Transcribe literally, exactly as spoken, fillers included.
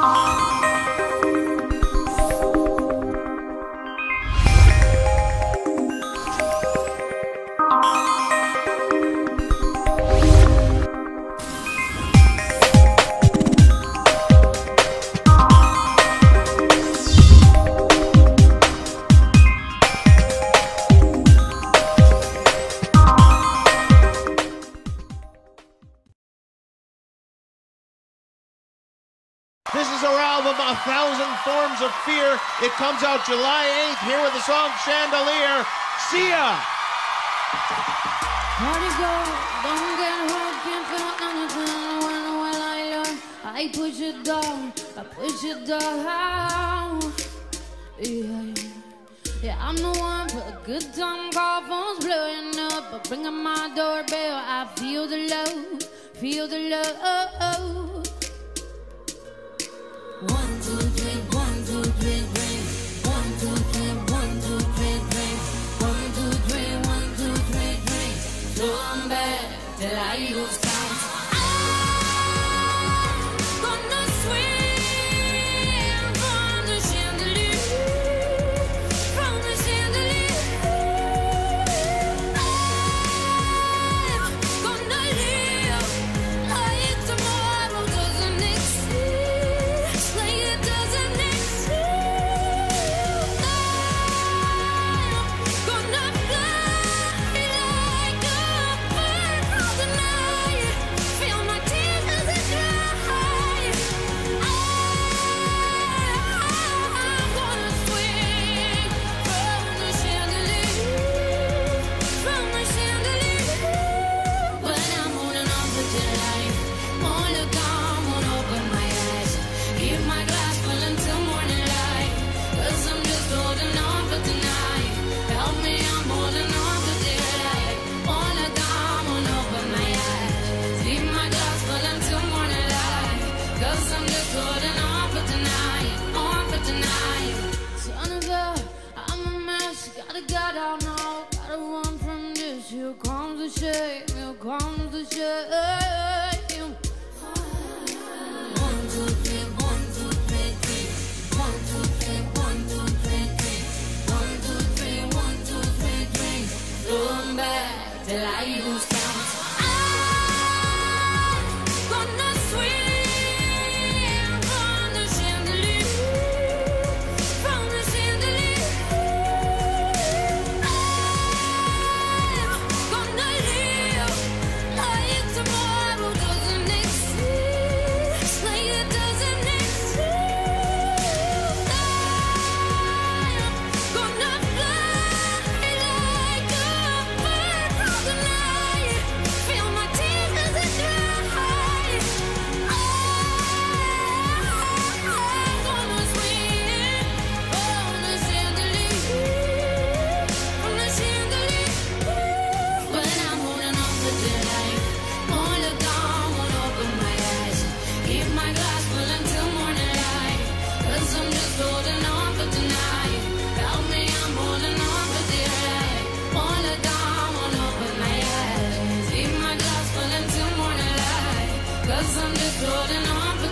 This is our album, A Thousand Forms of Fear. It comes out July eighth, here with the song Chandelier. See ya! Party girl, don't get hurt, can't feel anything when, when I learn. I push it down, I push it down. Yeah, yeah, I'm the one for a good time, call phones blowing up. I bring up my doorbell, I feel the love, feel the love. One, two, three, one, two, three, three. One, two, three, one, two, three, three. One, two, three, one, two, three, three. So I'm back till I lose count. I'm gonna swing from the chandelier, from the chandelier. I'm gonna live like tomorrow doesn't exist. It doesn't exist. I'm gonna fly like a bird through the night. Feel my tears as they dry. I'm gonna swing from the chandelier, from the chandelier. But I'm holding on for dear life. Won't look down, won't open my eyes. Keep my glass full until morning light, 'cause I'm just holding on for tonight. Help me, I'm holding on for dear life. Won't let down, won't open my eyes. Keep my glass full until morning light, 'cause I'm just holding on for tonight, on for tonight. Son of a, I'm a mess, gotta get out now, gotta run from this. Here comes the shame, here comes the shame. One, two, three, one, two, three, three. One, two, three, one, two, three, three. One, two, three, one, two, three, three. So I'm back till I lose count. I'm gonna swing from the chandelier, from the chandelier. I'm gonna live like tomorrow doesn't exist. Like it doesn't exist. I'm gonna fly like a bird through the night. Feel my tears as they dry. I'm gonna swing from the chandelier, from the chandelier. But I'm holding on for dear life. Won't look down, won't open my eyes. Keep my glass full until morning light, 'cause I'm just holding on for tonight. Help me, I'm holding on for dear life. Won't look down, won't open my eyes. Keep my glass full until morning light, 'cause I'm just holding on for